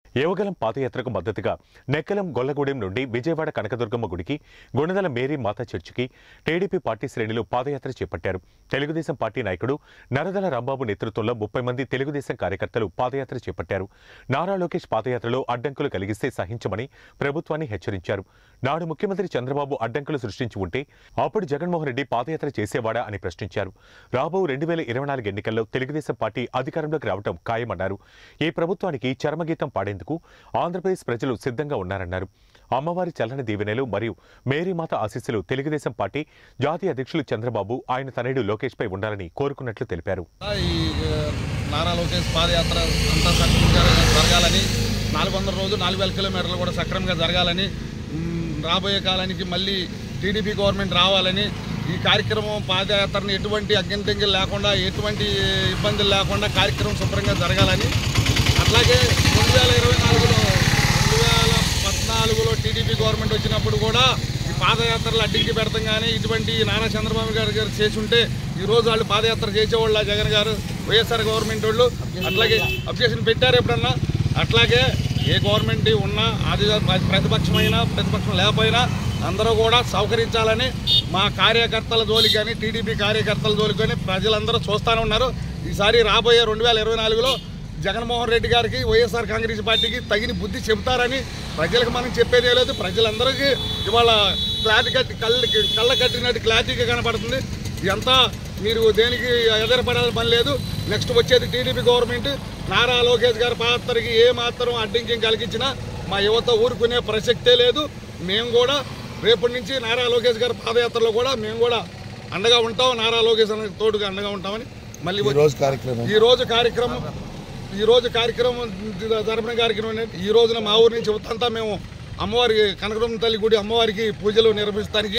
యువగలం పాదయాత్రకు మద్దతుగా నెక్కలం గొల్లగూడెం నుండి విజయవాడ కనకదుర్గమ్మ గుడికి గుణదల మేరీ మాతా చర్చికి టీడీపీ పార్టీ శ్రేణులు పాదయాత్ర చేపట్టారు. తెలుగుదేశం పార్టీ నాయకుడు నరదల రాంబాబు నేతృత్వంలో 30 మంది తెలుగుదేశం కార్యకర్తలు పాదయాత్ర చేపట్టారు. నారా లోకేష్ పాదయాత్రలో అడ్డంకులు కలిగిస్తే సహించమని ప్రభుత్వాన్ని హెచ్చరించారు. నాడు ముఖ్యమంత్రి చంద్రబాబు అడ్డంకులు సృష్టించి ఉంటే అప్పుడు జగన్మోహన్ రెడ్డి పాదయాత్ర చేసేవాడా అని ప్రశ్నించారు. రాబో 2024 ఎన్నికల్లో తెలుగుదేశం పార్టీ అధికారంలోకి రావడం ఖాయమన్నారు. ఈ ప్రభుత్వానికి చరమగీతం పాడేందుకు ఆంధ్రప్రదేశ్ ప్రజలు సిద్ధంగా ఉన్నారన్నారు. అమ్మవారి చల్లని దీవెనలు మరియు మేరీమాత ఆశీస్సులు తెలుగుదేశం పార్టీ జాతీయ అధ్యక్షులు చంద్రబాబు ఆయన తనయుడు లోకేష్ పై ఉండాలని కోరుకున్నట్లు తెలిపారు. నారా లోకేష్ పాదయాత్ర అంతా సక్రమంగా జరగాలని, 400 రోజులు 4000 కిలోమీటర్లు కూడా సక్రమంగా జరగాలని, రాబోయే కాలానికి మళ్ళీ టీడీపీ గవర్నమెంట్ రావాలని, ఈ కార్యక్రమం పాదయాత్రను ఎటువంటి అగ్గింతెంగిలు లేకుండా, ఎటువంటి ఇబ్బందులు లేకుండా కార్యక్రమం శుభ్రంగా జరగాలని, అట్లాగే 2014లో టీడీపీ గవర్నమెంట్ వచ్చినప్పుడు కూడా ఈ పాదయాత్రలు అడ్డించి పెడతాం. కానీ ఇటువంటి నారా చంద్రబాబు గారు చేసి ఉంటే ఈరోజు వాళ్ళు పాదయాత్ర చేసేవాళ్ళ జగన్ గారు, వైఎస్ఆర్ గవర్నమెంట్ వాళ్ళు అట్లాగే అబ్జెక్షన్ పెట్టారు ఎప్పుడన్నా. అట్లాగే ఏ గవర్నమెంట్ ఉన్నా, అది ప్రతిపక్షమైనా ప్రతిపక్షం లేకపోయినా అందరూ కూడా సహకరించాలని మా కార్యకర్తల జోలికి కానీ, టీడీపీ కార్యకర్తల జోలికి కానీ ప్రజలందరూ చూస్తూనే ఉన్నారు. ఈసారి రాబోయే 2024లో జగన్మోహన్ రెడ్డి గారికి, వైఎస్ఆర్ కాంగ్రెస్ పార్టీకి తగిన బుద్ధి చెబుతారని ప్రజలకు మనం చెప్పేదే లేదు. ప్రజలందరికీ ఇవాళ క్లారిటీ కట్టి కళ్ళ కట్టినట్టు క్లారిటీగా కనపడుతుంది. ఇదంతా మీరు దేనికి ఎదురుపడాల్సిన పని లేదు. నెక్స్ట్ వచ్చేది టీడీపీ గవర్నమెంట్. నారా లోకేష్ గారి పాత్రకి ఏ మాత్రం అడ్డంకి కలిగించినా మా యువత ఊరుకునే ప్రసక్తే లేదు. మేము కూడా రేపటి నుంచి నారా లోకేష్ గారి పాదయాత్రలో కూడా మేము కూడా అండగా ఉంటాం. నారా లోకేష్ తోడుగా అండగా ఉంటామని మళ్ళీ ఈ రోజు కార్యక్రమం జరపడం కార్యక్రమం ఈ రోజున మా ఊరి నుంచి ఉత్తంతా మేము అమ్మవారికి, కనకదుర్గమ్మ తల్లి గుడి అమ్మవారికి పూజలు నిర్వహిస్తానికి